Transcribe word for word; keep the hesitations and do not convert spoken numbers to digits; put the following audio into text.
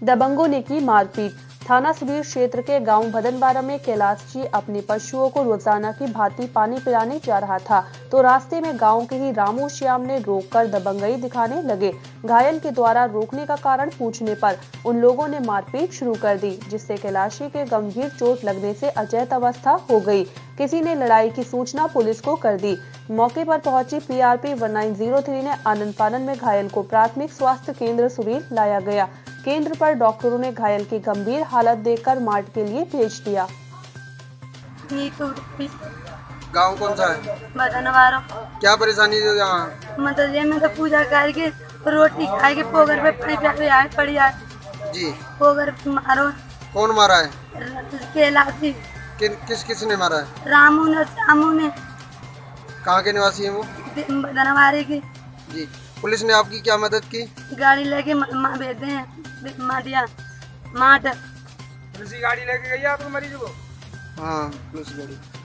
दबंगों ने की मारपीट। थाना सुबीर क्षेत्र के गांव भदनवारा में कैलाश जी अपने पशुओं को रोजाना की भांति पानी पिलाने जा रहा था, तो रास्ते में गांव के ही रामू श्याम ने रोककर दबंगई दिखाने लगे। घायल के द्वारा रोकने का कारण पूछने पर उन लोगों ने मारपीट शुरू कर दी, जिससे कैलाशी के गंभीर चोट लगने से अचेत अवस्था हो गई। किसी ने लड़ाई की सूचना पुलिस को कर दी। मौके पर पहुंची PRP one nine zero three ने आनन फानन में घायल को प्राथमिक स्वास्थ्य केंद्र सुबीर लाया गया। केंद्र पर डॉक्टरों ने घायल की गंभीर हालत देखकर मार्ट के लिए भेज दिया। गांव कौन सा है? भदनवारा। क्या परेशानी है यहाँ? मतलब ये मैं तो पूजा करके रोटी खाए के पोगर पे पड़ी पे आए पड़ी आए जी। पोगर पे मारो। कौन मारा है? कैलाशी। कि, किस किस ने मारा है? रामू ने श्यामू ने। कहाँ के निवासी है वो? भदनवारे की। जी। पुलिस ने आपकी क्या मदद की? गाड़ी लेके माँ भेजते हैं माटिया माट। पुलिस गाड़ी लेके गई है आपको मरीज को? हाँ, पुलिस गाड़ी।